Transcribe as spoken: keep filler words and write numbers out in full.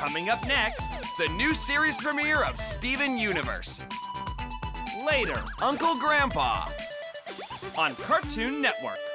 Coming up next, the new series premiere of Steven Universe. Later, Uncle Grandpa on Cartoon Network.